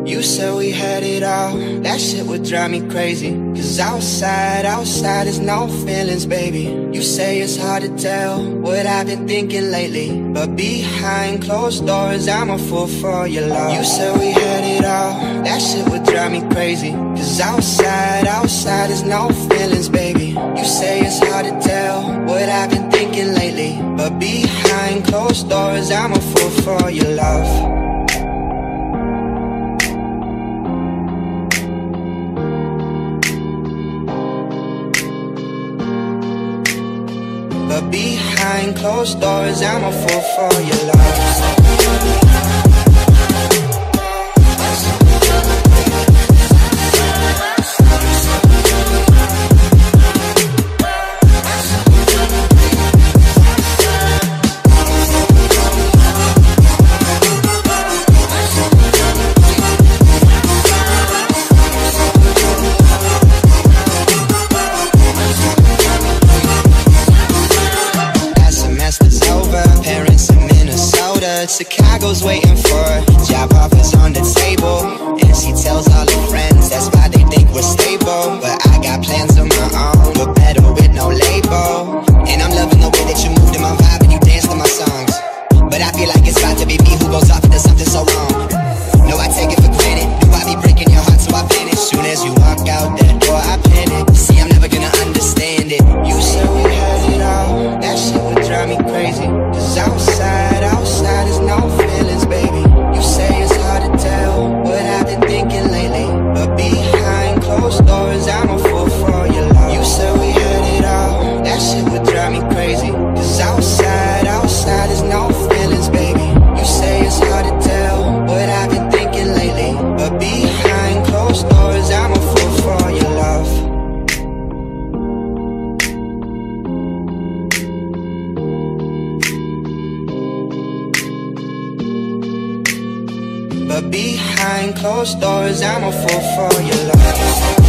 You said we had it all, that shit would drive me crazy. Cause outside is no feelings, baby. You say it's hard to tell what I've been thinking lately, but behind closed doors, I'm a fool for your love. You said we had it all, that shit would drive me crazy. Cause outside is no feelings, baby. You say it's hard to tell what I've been thinking lately, but behind closed doors, I'm a fool for your love. But behind closed doors, I'm a fool for your love. Chicago's waiting for job offers on the table, and she tells all her friends that's why they think we're stable. But I got plans of my own, but better with no label. And I'm loving the way that you move to my vibe and you dance to my songs. But I feel like it's about to be me who goes off into something so wrong. No, I take it for granted. Do I be breaking your heart so I vanish? Soon as you walk out that door, I panic. See, I'm never gonna understand it. You said we had it all, that shit would drive me crazy. Cause outside is no feelings, baby. You say it's hard to tell what I've been thinking lately, but behind closed doors, I'm a fool for your love. You said we had it all, that shit would drive me crazy. Cause outside is no feelings, baby. You say it's hard to tell what I've been thinking lately, but behind closed doors, I'm a fool for your love. But behind closed doors, I'm a fool for your love.